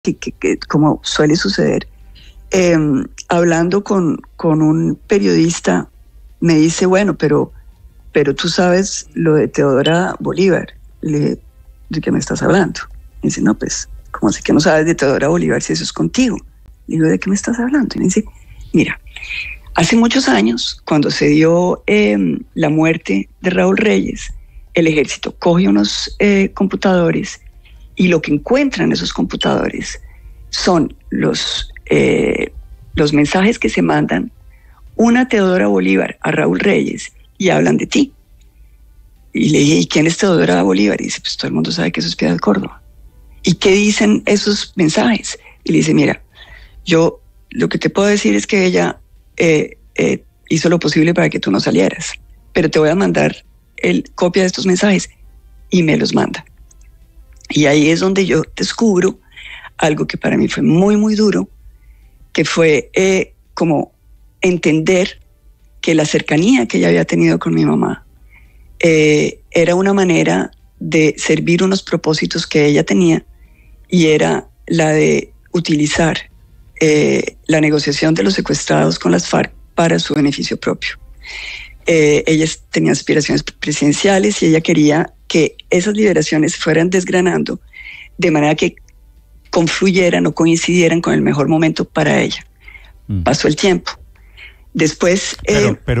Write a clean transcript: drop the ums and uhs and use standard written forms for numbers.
que como suele suceder, hablando con un periodista, me dice, bueno, pero tú sabes lo de Teodora Bolívar. Le dije, ¿de qué me estás hablando? Me dice, no, pues, ¿cómo así que no sabes de Teodora Bolívar si eso es contigo? Le digo, ¿de qué me estás hablando? Y me dice, mira, hace muchos años, cuando se dio la muerte de Raúl Reyes, el ejército coge unos computadores y lo que encuentran en esos computadores son los mensajes que se mandan una Teodora Bolívar a Raúl Reyes y hablan de ti. Y le dije, ¿y quién es Teodora Bolívar? Y dice, pues todo el mundo sabe que eso es Piedad Córdoba. ¿Y qué dicen esos mensajes? Y le dice, mira, yo lo que te puedo decir es que ella hizo lo posible para que tú no salieras, pero te voy a mandar copia de estos mensajes, y me los manda. Y ahí es donde yo descubro algo que para mí fue muy, muy duro, que fue como entender que la cercanía que ella había tenido con mi mamá era una manera de servir unos propósitos que ella tenía, y era la de utilizar la negociación de los secuestrados con las FARC para su beneficio propio. Ella tenía aspiraciones presidenciales y ella quería que esas liberaciones fueran desgranando de manera que confluyeran o coincidieran con el mejor momento para ella. Pasó el tiempo. Después... Pero